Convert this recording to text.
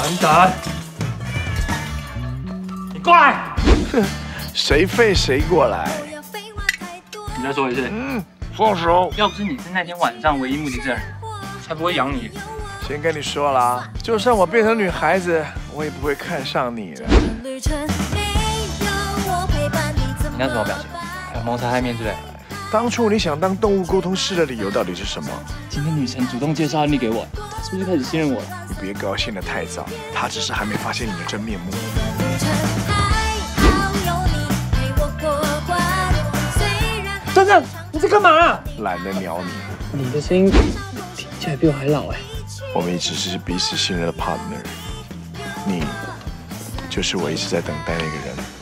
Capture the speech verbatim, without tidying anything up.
等等，你过来！ 哼，谁废谁过来。 你再说一次。 嗯，放手。 要不是你是那天晚上唯一目击证人，才不会养你。 先跟你说啦，就算我变成女孩子，我也不会看上你的。 你那什么表情？还有谋财害命之类。 当初你想当动物沟通师的理由到底是什么？ 今天女神主动介绍案例给我，她是不是开始信任我了？ 你别高兴得太早，她只是还没发现你的真面目。 等等，你在干嘛啊？ 懒得鸟你。 你的声音听起来比我还老哎。 我们一直是彼此信任的 partner， 你就是我一直在等待那个人。